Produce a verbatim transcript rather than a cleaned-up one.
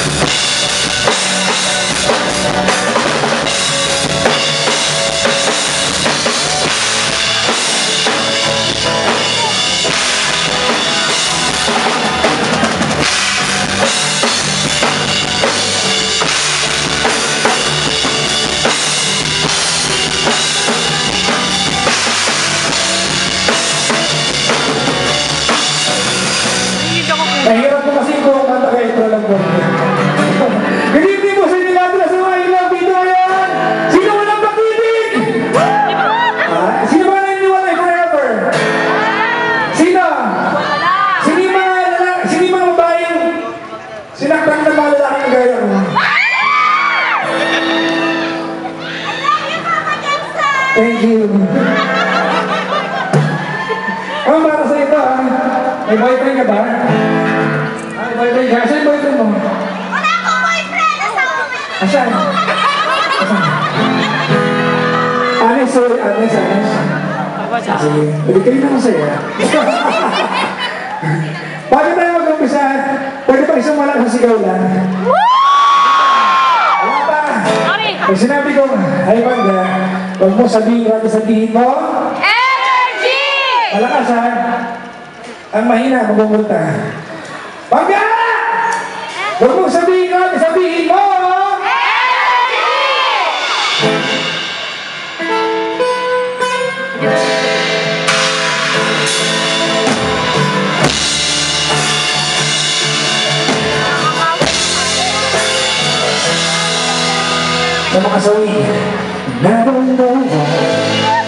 Nahirap ko kasi kung kanta kayo ito lang po. Good evening po sa inyo lahat na sa mga ilang video yan. Sino walang pag-ibig? Ah, sino ba naniniwalay forever? Sino? Sino yung mga lalaki, sino yung mga babaeng sinaktan na mga lalaki na gaya mo? Thank you. Ano para sa ito ah? May boyfriend ka ba? Ay, boyfriend ka? Asan yung boyfriend mo? Wala akong boyfriend! Asawa mo yun! Asan? Asan? Anes, sorry, Anes, Anes. Sige, pwede kayo na masaya. Bago tayo mag-umpisa, pwede pa isang malakas sigaw lang. Wala pa. Pag sinabi ko, ay Manda, huwag mo sabihin natin sabihin mo. Energy! Malakas ha. Ang mahina, magbumulta. Manda! Huwag mo sabihin natin sabihin mo. Na mga sawi, na don't know